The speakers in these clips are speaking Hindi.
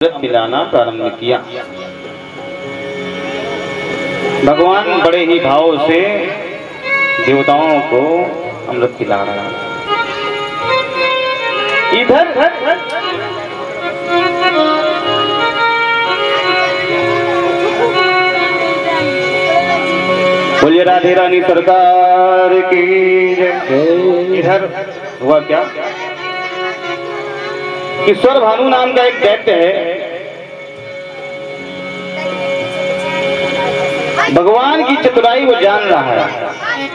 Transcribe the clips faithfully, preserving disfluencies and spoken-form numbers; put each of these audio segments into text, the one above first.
अमृत पिलाना प्रारंभ किया। भगवान बड़े ही भाव से देवताओं को अमृत पिला रहा है। इधर बोलिए राधे रानी सरकार की जय। इधर हुआ क्या, ईश्वर भानु नाम का एक दैत्य है, भगवान की चतुराई वो जान रहा है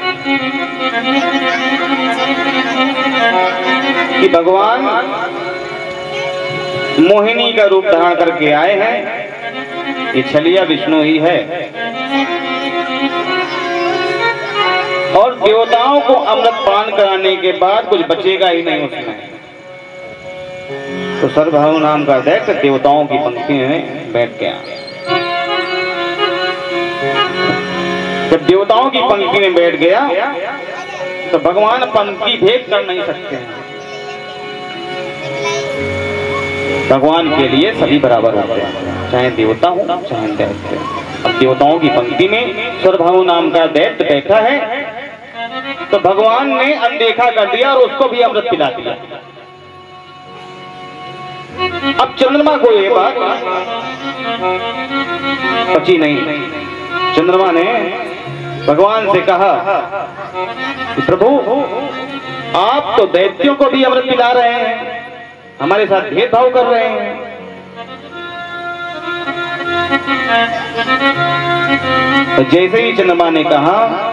कि भगवान मोहिनी का रूप धारण करके आए हैं, ये छलिया विष्णु ही है और देवताओं को अमृत पान कराने के बाद कुछ बचेगा ही नहीं उसमें। तो सर्वभानु नाम का दैत्य देवताओं की पंक्ति में बैठ गया। जब देवताओं की पंक्ति में बैठ गया तो भगवान पंक्ति भेद कर नहीं सकते हैं, भगवान के लिए सभी बराबर होते हैं, चाहे देवता हो चाहे दैत्य। अब देवताओं की पंक्ति में सर्वभानु नाम का दैत्य बैठा है तो भगवान ने अनदेखा कर दिया और उसको भी अमृत पिला दिया। अब चंद्रमा को ये बात पची नहीं, चंद्रमा ने भगवान से कहा कि प्रभु आप तो दैत्यों को भी अमृत पिला रहे हैं, हमारे साथ भेदभाव कर रहे हैं। तो जैसे ही चंद्रमा ने कहा,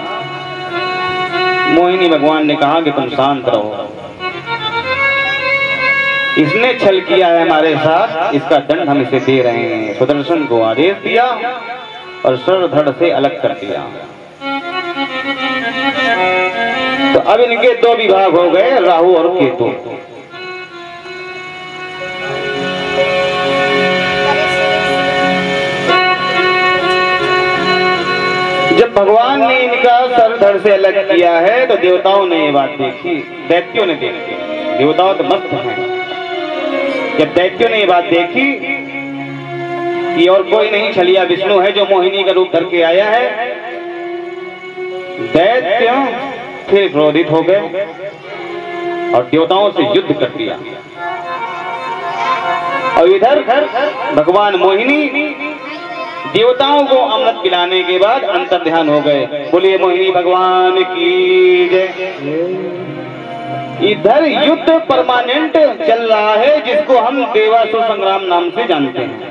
मोहिनी भगवान ने कहा कि तुम शांत रहो, इसने छल किया है हमारे साथ, इसका दंड हम इसे दे रहे हैं। सुदर्शन को आदेश दिया और सर धड़ से अलग कर दिया। तो अब इनके दो विभाग हो गए, राहु और केतु। जब भगवान ने इनका सर धड़ से अलग किया है तो देवताओं ने ये बात देखी, दैत्यों ने देखी, देवताओं तो मस्त हैं। जब दैत्यों ने ये बात देखी कि और कोई नहीं छलिया विष्णु है जो मोहिनी का रूप धर के आया है, दैत्य फिर क्रोधित हो गए और देवताओं से युद्ध कर दिया। और इधर भगवान मोहिनी देवताओं को अमृत पिलाने के बाद अंतर ध्यान हो गए। बोलिए मोहिनी भगवान की जय। इधर युद्ध परमानेंट चल रहा है जिसको हम देवासुर संग्राम नाम से जानते हैं।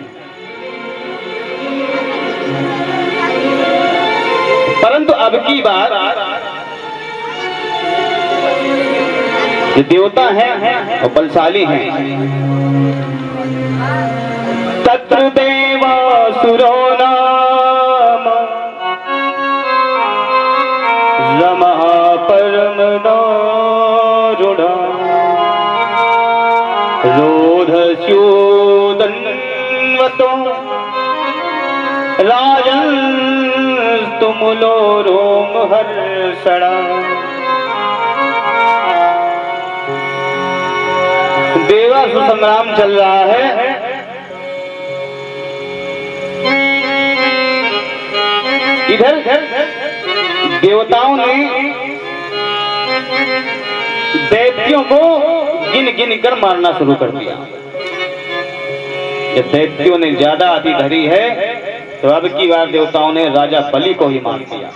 परंतु अब की बार जो देवता हैं वो बलशाली हैं। तत्र देवासुरो नाम रमः परम दारुणा रोधस्योदन्वतो राजन् तुमुलो रोमहर्षणा। देवासुर संग्राम चल रहा है। इधर देवताओं ने दैत्यों को गिन गिन कर मारना शुरू कर दिया। जब दैत्यों ने ज्यादा अति धरी है तो अब की बार देवताओं ने राजा बलि को ही मार दिया।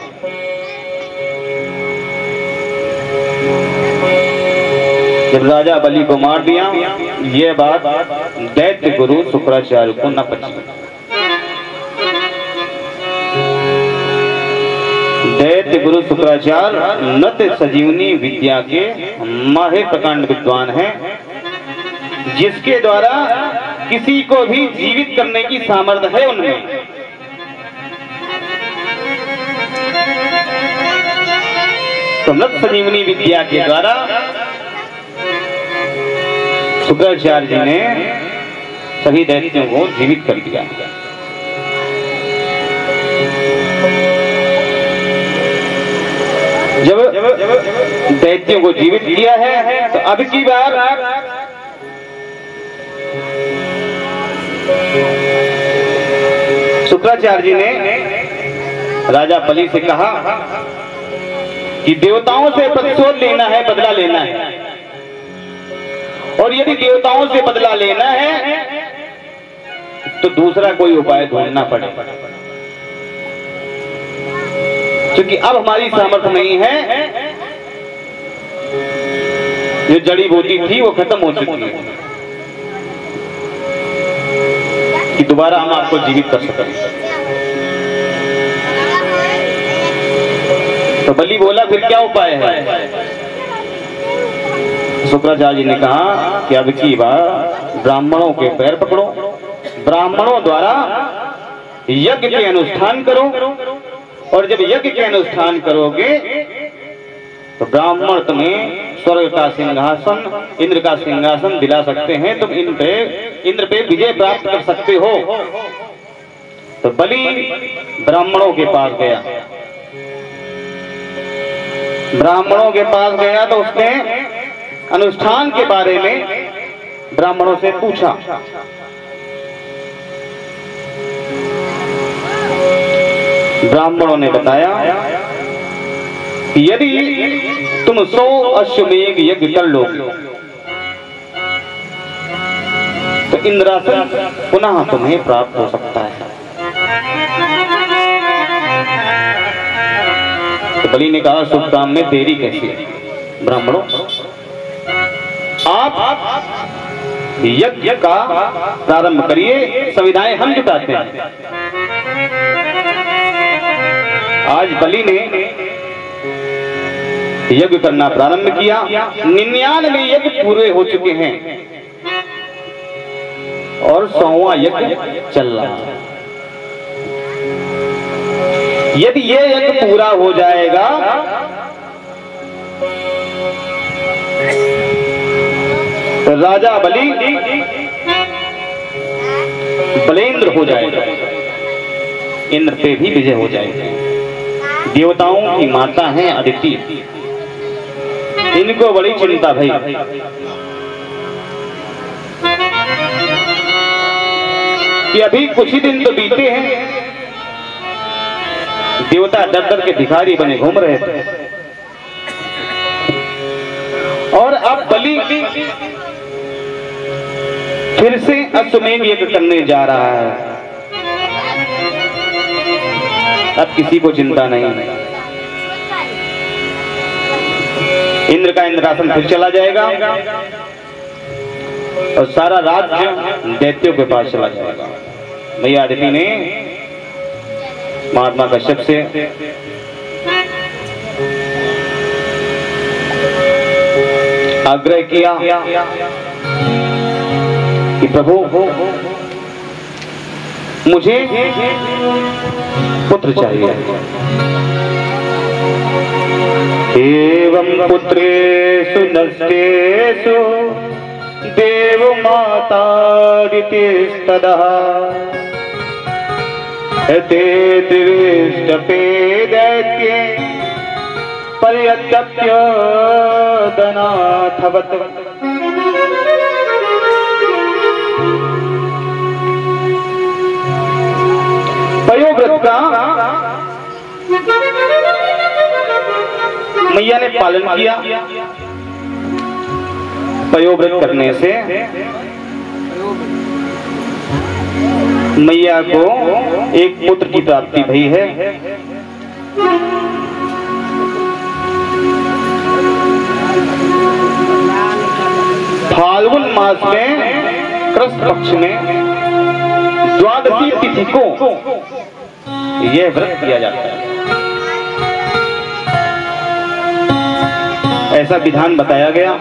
जब राजा बलि को मार दिया, ये बात दैत्य गुरु शुक्राचार्य को न पची। दैत्य गुरु शुक्राचार्य नृत्य संजीवनी विद्या के माहिर प्रकांड विद्वान हैं, जिसके द्वारा किसी को भी जीवित करने की सामर्थ्य है उनमें। तो नृत्य संजीवनी विद्या के द्वारा शुक्राचार्य जी ने सभी दैत्यों को जीवित कर दिया। जब दैत्यों को जीवित किया है तो अब की बार शुक्राचार्य जी ने राजा बलि से कहा कि देवताओं से प्रतिशोध लेना है, बदला लेना है, और यदि देवताओं से बदला लेना है तो दूसरा कोई उपाय ढूंढना पड़ेगा, क्योंकि अब हमारी सामर्थ्य नहीं है, जो जड़ी बूटी थी वो खत्म हो चुकी है कि दोबारा हम आपको जीवित कर सकें। तो बलि बोला फिर क्या उपाय है? शुक्राचार्य जी ने कहा कि अब की बार ब्राह्मणों के पैर पकड़ो, ब्राह्मणों द्वारा यज्ञ के अनुष्ठान करो, और जब यज्ञ के अनुष्ठान करोगे तो ब्राह्मण तुम्हें स्वर्ग का सिंहासन, इंद्र का सिंहासन दिला सकते हैं, तुम इंद्र पे इंद्र पे विजय प्राप्त कर सकते हो। तो बलि ब्राह्मणों के पास गया, ब्राह्मणों के पास गया तो उसने अनुष्ठान के बारे में ब्राह्मणों से पूछा। ब्राह्मणों ने बताया कि यदि तुम सौ अश्वमेघ यज्ञ कर लोगे तो इंद्रासन पुनः तुम्हें प्राप्त हो सकता है। तो बलि ने कहा शुभ काम में देरी कैसी है? ब्राह्मणों, आप यज्ञ का प्रारंभ करिए, संविधाएं हम जुटाते हैं। आज बलि ने यज्ञ करना प्रारंभ किया, निन्यानवे यज्ञ पूरे हो चुके हैं और सौवां यज्ञ चल रहा है। यदि ये यज्ञ पूरा हो जाएगा तो राजा बलि बलेंद्र हो जाएगा, इंद्र पे भी विजय हो जाएगा। देवताओं की माता हैं अदिति, इनको बड़ी चिंता भई। कि अभी कुछ ही दिन तो बीते हैं, देवता डर डर के भिखारी बने घूम रहे थे, और अब बलि फिर से अश्वमेध यज्ञ करने जा रहा है। अब किसी को चिंता नहीं, इंद्र का इंद्रासन फिर चला जाएगा और सारा राज्य दैत्यों के पास चला जाएगा। मैया अदिति ने महात्मा कश्यप से आग्रह किया कि प्रभु मुझे पुत्र चाहिए। एवं पुत्रेषु नष्टेषु देव मातादितिस्तदा ते दिविष्टपे दैत्ये पर्यत्यप्य दनाथवत्। पयोव्रत का मैया ने पालन किया। पयोव्रत करने से मैया को एक पुत्र की प्राप्ति भई है। फाल्गुन मास में कृष्ण पक्ष में द्वादशी तिथि को यह व्रत किया जाता है। ऐसा विधान बताया गया।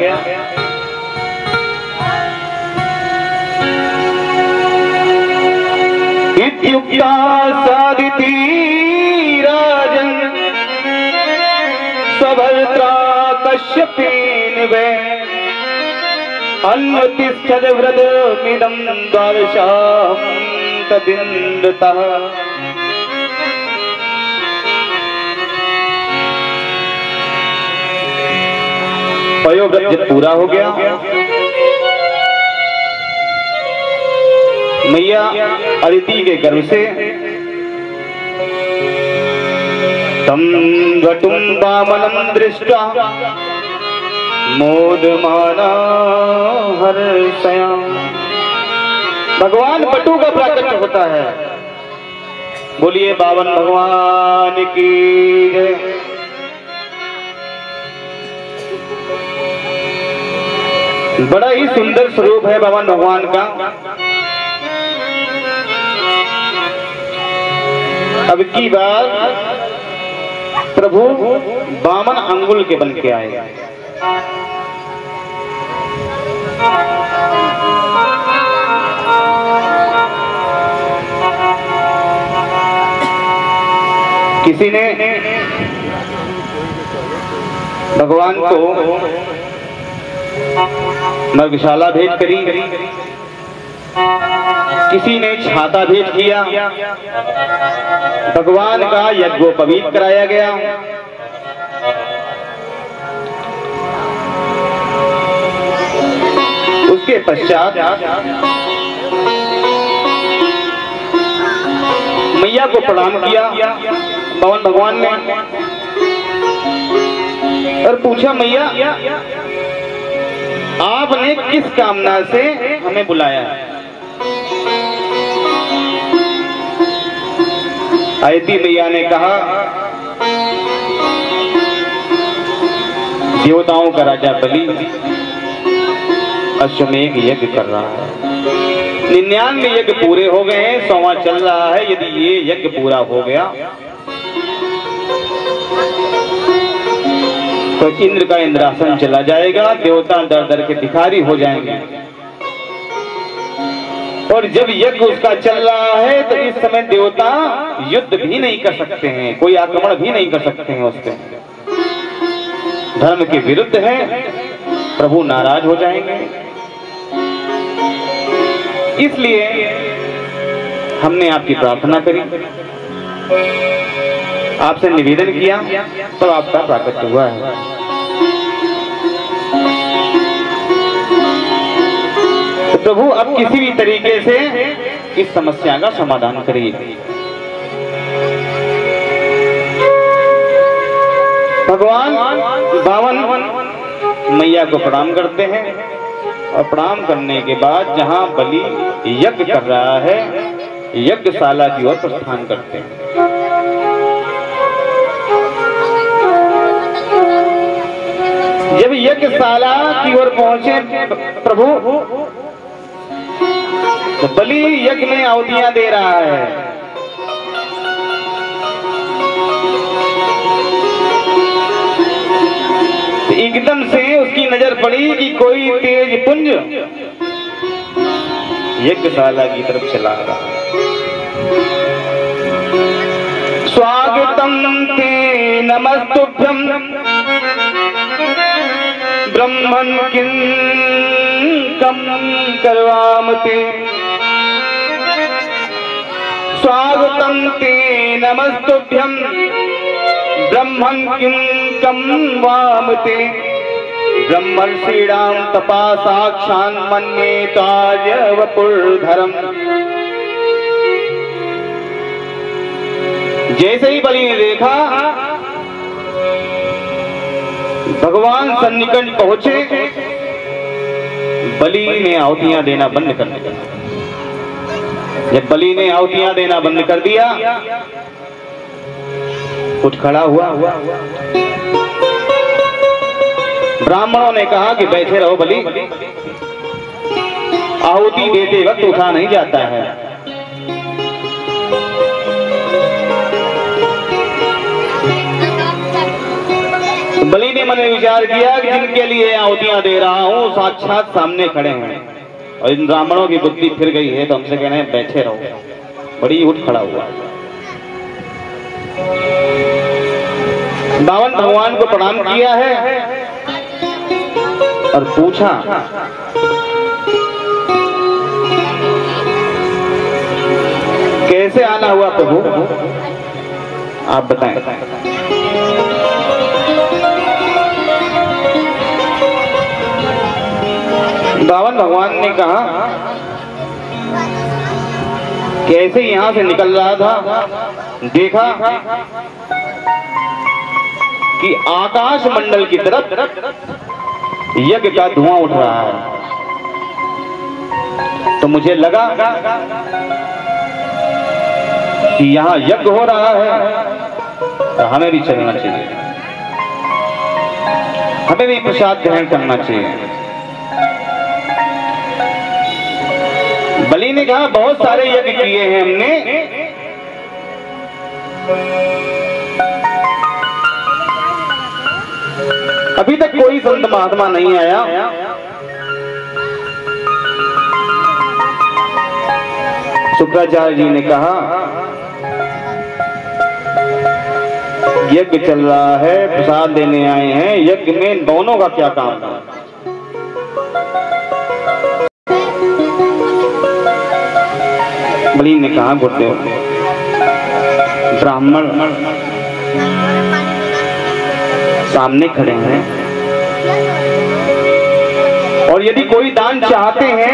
इत्युक्ता सादिति राजन् स्वभर्त्रा कश्यपेन वै अन्वतिष्ठद व्रतमिदं द्वादशां तदिन्द्रतः। पयोव्रत जब पूरा हो गया, मैया अदिति के गर्भ से तं वटुं वामनं दृष्ट्वा मोदमाना हर्षया। भगवान बटु का प्राकट्य होता है। बोलिए बावन भगवान की जय। बड़ा ही सुंदर स्वरूप है बावन भगवान का। अब की बार प्रभु बावन अंगुल के बन के आए। किसी ने भगवान को मृगशाला भेंट करी, किसी ने छाता भेंट किया, भगवान का यज्ञोपवीत कराया गया। उसके पश्चात मैया को प्रणाम किया बावन भगवान ने और पूछा, मैया आपने किस कामना से हमें बुलाया? आयती मैया ने कहा, देवताओं का राजा बलि अश्वमेघ यज्ञ कर रहा है। निन्यानवे यज्ञ पूरे हो गए हैं, सौवा चल रहा है। यदि ये यज्ञ पूरा हो गया तो इंद्र का इंद्रासन चला जाएगा, देवता दर दर के भिखारी हो जाएंगे। और जब यज्ञ उसका चल रहा है तो इस समय देवता युद्ध भी नहीं कर सकते हैं, कोई आक्रमण भी नहीं कर सकते हैं। उसके धर्म के विरुद्ध है, प्रभु नाराज हो जाएंगे। इसलिए हमने आपकी प्रार्थना करी, आपसे निवेदन किया, तब तो आपका प्राकट्य हुआ है। तो प्रभु अब किसी भी तरीके से इस समस्या का समाधान करिए। भगवान बावन मैया को प्रणाम करते हैं और प्रणाम करने के बाद जहां बलि यज्ञ कर रहा है, यज्ञशाला की ओर प्रस्थान करते हैं। जब यज्ञशाला की ओर पहुंचे प्रभु तो बलि यज्ञ में आहुतियां दे रहा है। एकदम से उसकी नजर पड़ी कि कोई तेज पुंज यज्ञशाला की तरफ चला रहा है। स्वागतम ते नमस्तुभ्यं ब्रह्मन् किं कं करवाम ते। स्वागतम ते नमस्तुभ्यं ब्रह्मन् किं कं वाम ते। ब्रह्मर्षीणां तपा साक्षान् मन्ये तार्य वपुर्धरम्। जैसे ही बलि ने देखा भगवान सन्निकट पहुंचे, बलि ने आहुतियां देना बंद कर दिया। जब बलि ने आहुतियां देना बंद कर दिया, उठ खड़ा हुआ। ब्राह्मणों ने कहा कि बैठे रहो बलि, आहुति देते वक्त उठा नहीं जाता है। बलि ने मन में विचार किया कि जिनके लिए आहुतियां दे रहा हूं साक्षात सामने खड़े हैं और इन ब्राह्मणों की बुद्धि फिर गई है, तो हमसे कहने हैं बैठे रहो। बड़ी उठ खड़ा हुआ। बावन भगवान को प्रणाम किया है और पूछा, कैसे आना हुआ प्रभु, आप बताएं। बावन भगवान ने कहा, कैसे यहां से निकल रहा था, देखा कि आकाश मंडल की तरफ यज्ञ का धुआं उठ रहा है, तो मुझे लगा कि यहाँ यज्ञ हो रहा है, तो हमें भी चलना चाहिए, हमें भी प्रसाद ग्रहण करना चाहिए। बलि ने कहा बहुत सारे यज्ञ किए हैं हमने, अभी तक कोई संत महात्मा नहीं आया। शुक्राचार्य जी ने कहा यज्ञ चल रहा है, प्रसाद देने आए हैं, यज्ञ में दोनों का क्या काम था? बलि ने कहा गुरुदेव, ब्राह्मण सामने खड़े हैं और यदि कोई दान चाहते हैं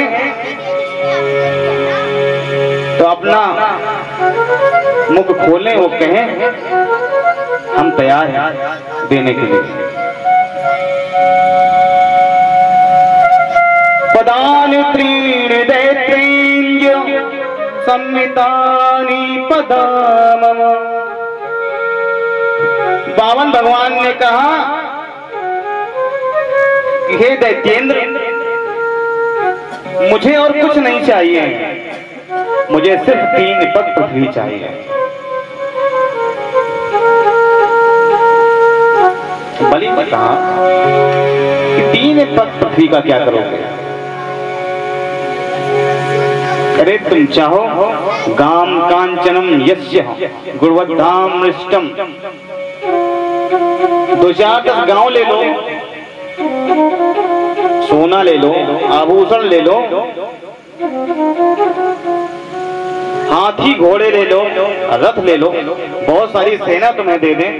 तो अपना मुख खोलें, वो कहें हम तैयार हैं देने के लिए। पदानि त्रीणि दैत्रेन्द्र संहितानि पदामम। बावन भगवान ने कहा कि हे दैत्येंद्र, मुझे और कुछ नहीं चाहिए, मुझे सिर्फ तीन पग पृथ्वी चाहिए। बलि ने कहा कि तीन पग पृथ्वी का क्या करोगे? अरे तुम चाहो गाम कांचनम यस्य गुणवद्धाम मृष्टम, दो चार दस गांव ले लो, सोना ले लो, आभूषण ले लो, हाथी घोड़े ले लो, रथ ले लो, बहुत सारी सेना तुम्हें दे दें,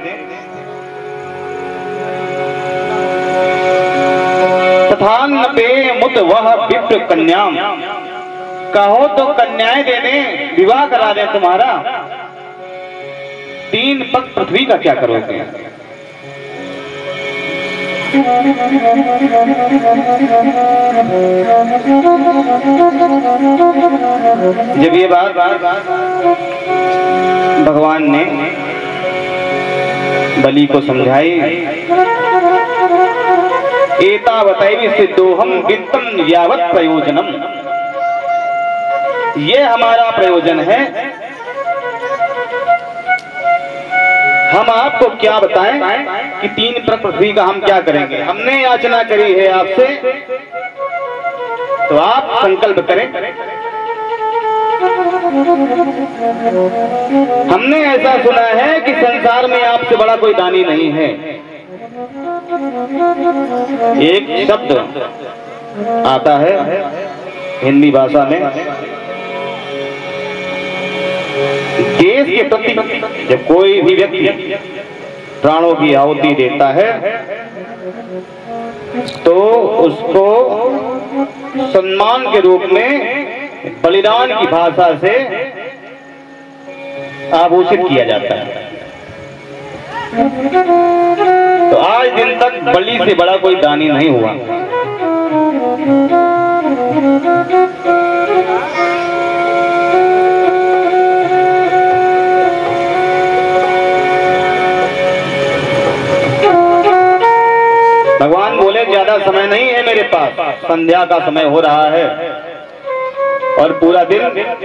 तथा नपे मुत वह विप्र कन्याम, कहो तो कन्याएं दे दें, विवाह करा दें तुम्हारा। तीन पग पृथ्वी का क्या करोगे? जब ये बात भगवान ने बलि को समझाई, एतावतैव सिद्धोहम वित्तम यावत् प्रयोजनम, ये हमारा प्रयोजन है, हम आपको क्या बताएं कि तीन पग पृथ्वी का हम क्या करेंगे। हमने याचना करी है आपसे, तो आप संकल्प करें। हमने ऐसा सुना है कि संसार में आपसे बड़ा कोई दानी नहीं है। एक शब्द आता है हिंदी भाषा में, देश के प्रति जब कोई भी व्यक्ति प्राणों की आहुति देता है तो उसको सम्मान के रूप में बलिदान की भाषा से आभूषित किया जाता है। तो आज दिन तक बलि से बड़ा कोई दानी नहीं हुआ। भगवान बोले ज्यादा समय नहीं है मेरे पास, संध्या का समय हो रहा है और पूरा दिन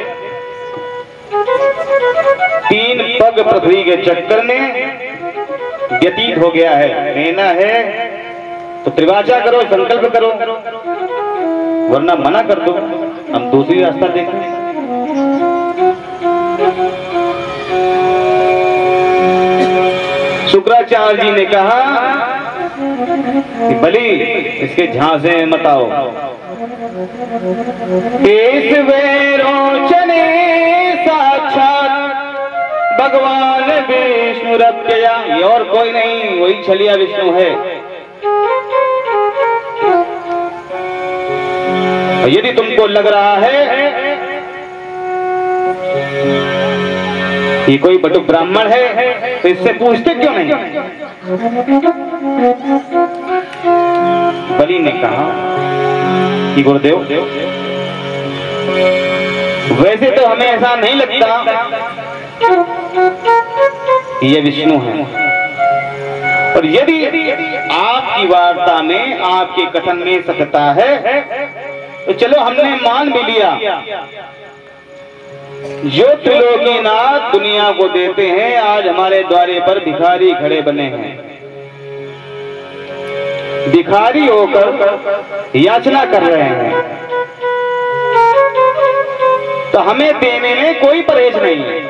तीन पग पृथ्वी के चक्कर में व्यतीत हो गया है। लेना है तो त्रिवाचा करो, संकल्प करो, वरना मना कर दो, हम दूसरी रास्ता देखें। शुक्राचार्य जी ने कहा कि बलि इसके झांसे मत आओ। रोचने साक्षात भगवान विष्णु रप्या, ये और कोई नहीं, वही छलिया विष्णु है। यदि तुमको लग रहा है कि कोई बटुक ब्राह्मण है तो इससे पूछते क्यों नहीं? बलि ने कहा कि गुरुदेव, वैसे तो हमें ऐसा नहीं लगता ये विष्णु है, और यदि आपकी वार्ता में, आपके कथन में सत्यता है तो चलो हमने मान भी लिया। जो त्रिलोकीनाथ दुनिया को देते हैं, आज हमारे द्वारे पर भिखारी खड़े बने हैं, भिखारी होकर याचना कर रहे हैं, तो हमें देने में कोई परहेज नहीं है।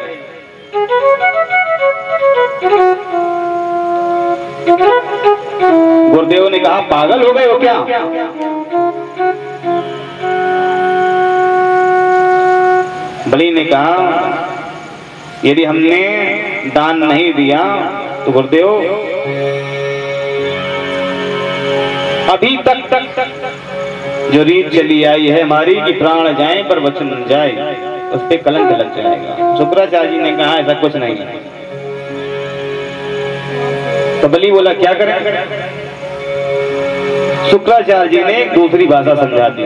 गुरुदेव ने कहा, पागल हो गए हो क्या? बलि ने कहा, यदि हमने दान नहीं दिया तो गुरुदेव अभी तक तक जो रीत चली आई है हमारी कि प्राण जाए पर वचन न जाए, उस पे कलंक लग जाएगा। शुक्राचार्य जी ने कहा, ऐसा कुछ नहीं है। तो बलि बोला, क्या करें? शुक्राचार्य जी ने एक दूसरी भाषा समझा दी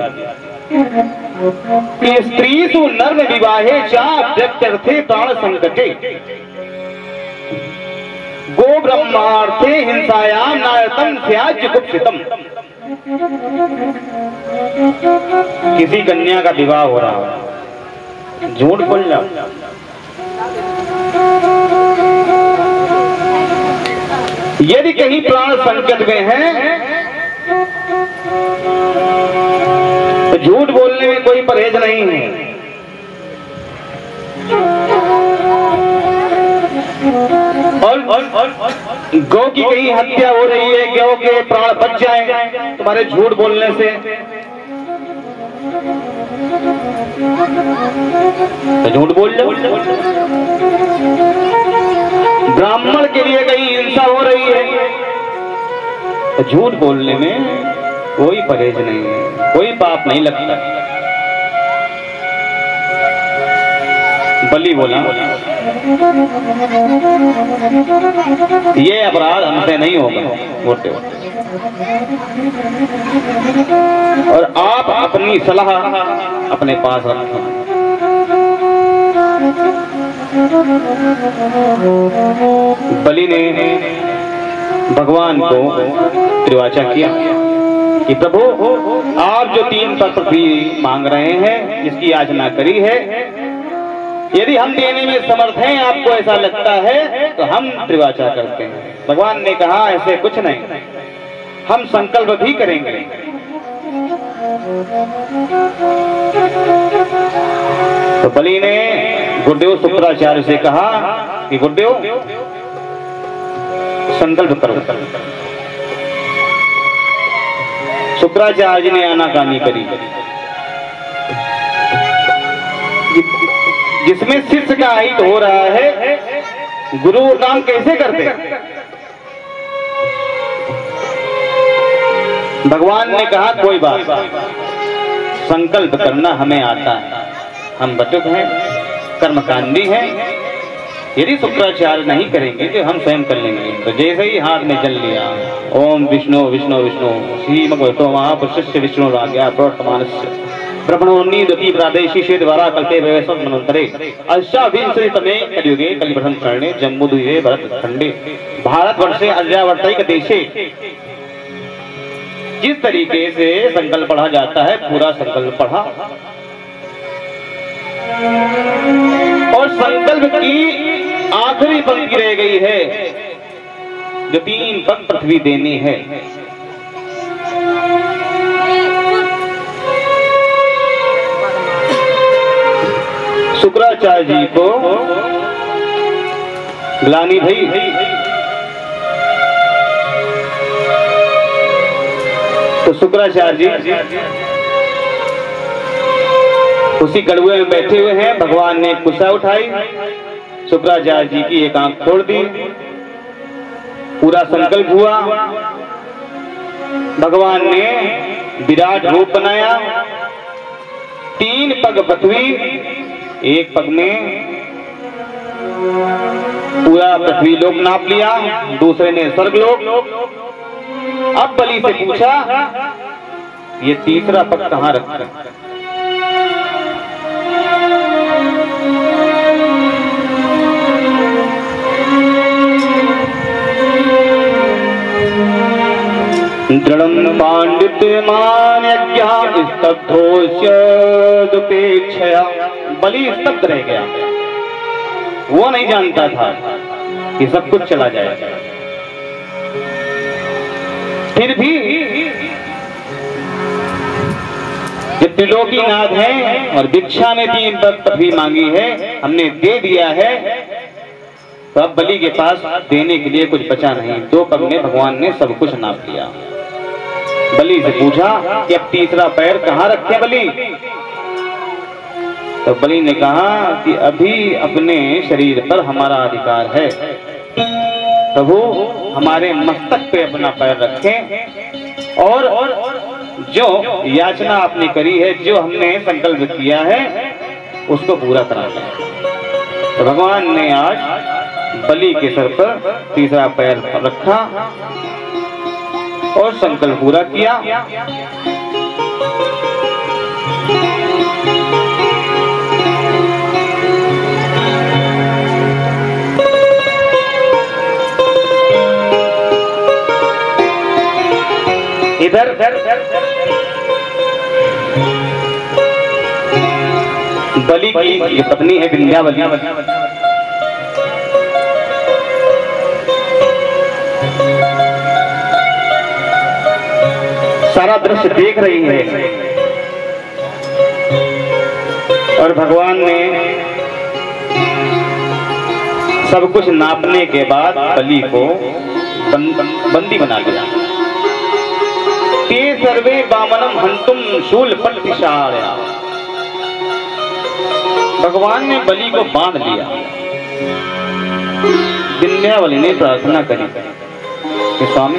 कि स्त्री सु नर विवाहे चाप्यर्थे प्राण संकटे गो ब्रह्मार्थे हिंसायाम नायतम त्याज्य गुप्सितम। किसी कन्या का विवाह हो रहा है, झूठ बोल जाओ, यदि कहीं प्राण संकट में है तो झूठ बोलने में कोई परहेज नहीं है। और, और, और गौ की कहीं हत्या हो रही है, गौ के प्राण बच जाए तुम्हारे झूठ बोलने से, तो झूठ बोल जाओ। ब्राह्मण के लिए कहीं हिंसा हो रही है तो झूठ बोलने में कोई परहेज नहीं है, कोई पाप नहीं लगता। बलि बोला, ये अपराध हमसे नहीं होगा बोलते हो, और आप अपनी सलाह अपने पास रखें। बलि ने भगवान को त्रिवाचा किया कि प्रभु, आप जो तीन पग पृथ्वी मांग रहे हैं, जिसकी याचना करी है, यदि हम देने में समर्थ हैं, आपको ऐसा लगता है तो हम त्रिवाचा करते हैं। भगवान ने कहा, ऐसे कुछ नहीं, हम संकल्प भी करेंगे। तो बलि ने गुरुदेव शुक्राचार्य से कहा कि गुरुदेव संकल्प करो। शुक्राचार्य जी ने आनाकानी करी, जिसमें शिष्य का हित हो रहा है, गुरु काम कैसे करते? भगवान ने कहा, कोई बात, संकल्प करना हमें आता है, हम बचुक हैं, कर्मकांडी हैं, यदि शुक्राचार्य नहीं करेंगे तो हम स्वयं कर लेंगे। तो जैसे ही हाथ में चल लिया, ओम विष्णु विष्णु विष्णु श्रीमगवतो महापुरुषस्य विष्णु राज्ञा प्रवर्तमानस्य ब्रह्मणोन्नीदति प्रादेशिके द्वारा कल्पे वैवस्वत मनोन्तरे अष्टाविंशतितमे कलियुगे कलिप्रथम चरणे जम्बूद्वीपे भरतखंडे भारतवर्षे अर्यावर्तैक देशे। जिस तरीके से संकल्प पढ़ा जाता है, पूरा संकल्प पढ़ा, और संकल्प की आखिरी पंक्ति रह गई है, जो तीन पग पृथ्वी देनी है। शुक्राचार्य जी को ग्लानि भई, तो शुक्राचार्य जी उसी गड़ुए में बैठे हुए हैं। भगवान ने कुशा उठाई, शुक्राचार्य जी की एक आंख खोल दी, पूरा संकल्प हुआ। भगवान ने विराट रूप बनाया, तीन पग पृथ्वी, एक पग में पूरा पृथ्वी लोक नाप लिया, दूसरे ने स्वर्गलोक। अब बलि से पूछा ये तीसरा पग कहाँ रखा? दृढ़ं पांडित्यमान स्तब्धोऽस्यदुपेक्षया। बलि स्तब्ध रह गया, वो नहीं जानता था कि सब कुछ चला जाएगा। फिर भी ये त्रिलोकीनाथ है और भिक्षा ने तीन पृथ्वी मांगी है, हमने दे दिया है, तो अब बलि के पास देने के लिए कुछ बचा नहीं। दो पग में भगवान ने सब कुछ नाप लिया। बलि से पूछा कि अब तीसरा पैर कहाँ रखे बलि? तो बलि ने कहा कि अभी अपने शरीर पर हमारा अधिकार है, प्रभु हमारे मस्तक पे अपना पैर रखें और जो याचना आपने करी है, जो हमने संकल्प किया है, उसको पूरा करा लें। तो भगवान ने आज बलि के सर पर तीसरा पैर रखा और संकल्प पूरा किया। इधर बलि की पत्नी है विंध्यावली, सारा दृश्य देख रही है और भगवान ने सब कुछ नापने के बाद बलि को बंदी बना लिया। ते सर्वे वामनम हंतुम शूल पट्टिशाया। भगवान ने बलि को बांध लिया। विंध्यावली ने प्रार्थना करी कि स्वामी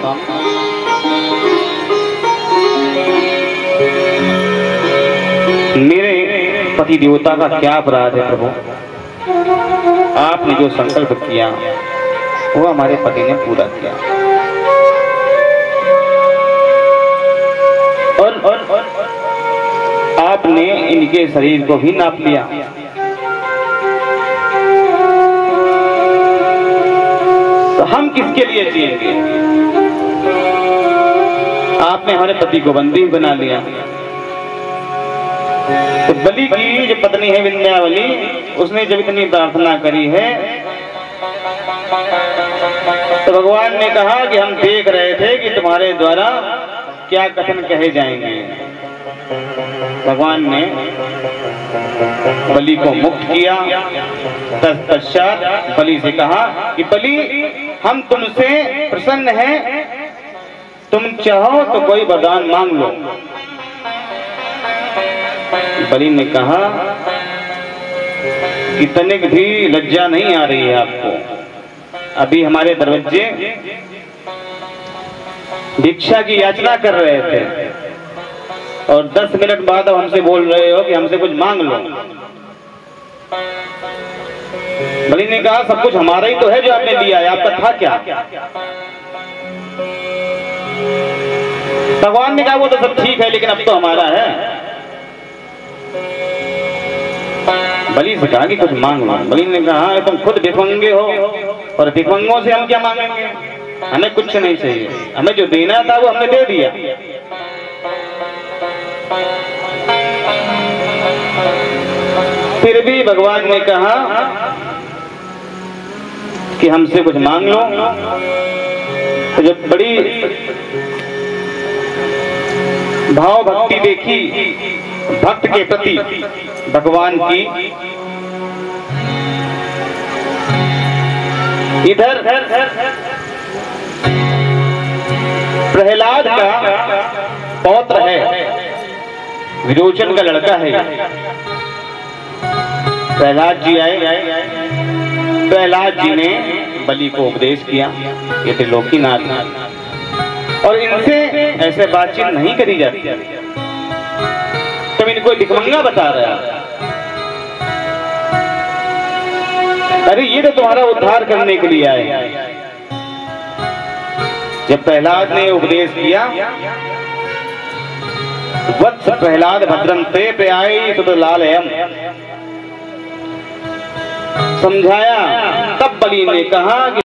मेरे पति देवता का क्या अपराध है प्रभु, आपने जो संकल्प किया वो हमारे पति ने पूरा किया। और, और, और आपने इनके शरीर को भी नाप लिया। तो हम किसके लिए जिएंगे? आपने हमारे पति को बंदी बना लिया। तो बलि की जो पत्नी है विंध्यावली, उसने जब इतनी प्रार्थना करी है तो भगवान ने कहा कि हम देख रहे थे कि तुम्हारे द्वारा क्या कथन कहे जाएंगे। भगवान ने बलि को मुक्त किया। तत्पश्चात बलि से कहा कि बलि हम तुमसे प्रसन्न हैं, तुम चाहो तो कोई वरदान मांग लो। बलि ने कहा कि तनिक भी लज्जा नहीं आ रही है आपको? अभी हमारे दरवाजे भिक्षा की याचना कर रहे थे और दस मिनट बाद अब हमसे बोल रहे हो कि हमसे कुछ मांग लो। बलि ने कहा सब कुछ हमारा ही तो है जो आपने दिया है, आपका था क्या? भगवान ने कहा वो तो सब ठीक है लेकिन अब तो हमारा है। बलि से कहा कि कुछ मांग लो। बलि ने कहा तुम खुद भिखमंगे हो और भिखमंगों से हम क्या मांगेंगे? हमें कुछ नहीं चाहिए, हमें जो देना था वो हमने दे दिया। फिर भी भगवान ने कहा कि हमसे कुछ मांग लो। तो जब बड़ी भाव भक्ति देखी भक्त के प्रति भगवान की, इधर प्रहलाद का पौत्र है, विरोचन का लड़का है। प्रहलाद जी आए, प्रहलाद जी ने बलि को उपदेश किया ये त्रिलोकीनाथ और इनसे ऐसे बातचीत नहीं करी जाती। तुम इनको भिखमंगा बता रहा, अरे ये तो तुम्हारा उद्धार करने के लिए आए। जब प्रहलाद ने उपदेश किया, वत्स प्रहलाद भद्रम ते प्रयाई सुत लालयम, समझाया, तब बलि ने कहा कि